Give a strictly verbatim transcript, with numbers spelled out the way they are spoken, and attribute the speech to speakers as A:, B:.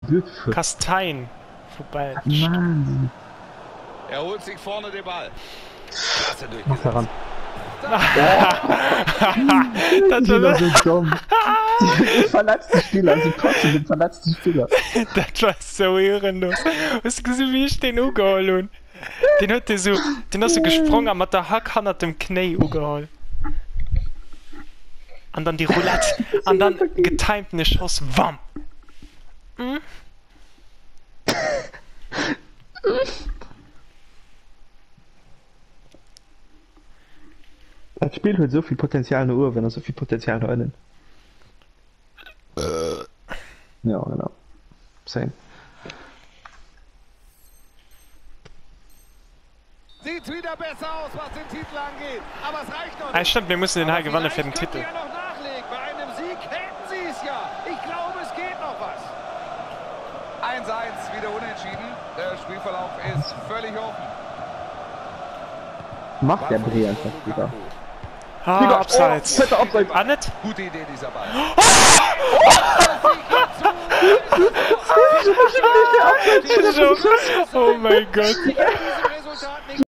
A: Kastein. Vorbei.
B: Mann.
C: Er holt sich vorne den Ball. Klasse
B: Mach da ran.
A: Das
B: war so dumm. Du verletzt die Spieler, also trotzdem, du verletzt die Spieler.
A: Das war so ehrenlos. Hast du gesehen, wie ich den umgeholt habe? Den hat der so, den hast du gesprungen, mit der Hackhand hat dem Knie umgeholt. Und dann die Roulette. Und dann getimt eine Schuss. Wam! Hm?
B: Das Spiel hat so viel Potenzial in der Uhr, wenn er so viel Potenzial hat. Äh. Ja, genau. Same.
C: Sieht wieder besser aus, was den Titel angeht. Aber es reicht noch nicht.
A: Ah, stimmt, wir müssen den Heil gewinnen für den Titel.
C: Ja noch nachlegen. Bei einem Sieg hätten sie es ja. Ich glaube, es geht noch was. eins eins, wieder unentschieden. Der Spielverlauf ist völlig offen.
B: Macht der Dreh einfach wieder.
A: Ah,
B: Wieder,
A: abseits.
B: Oh, abseits.
A: Ah, nicht?
C: Gute Idee, dieser Ball.
A: Oh mein Gott.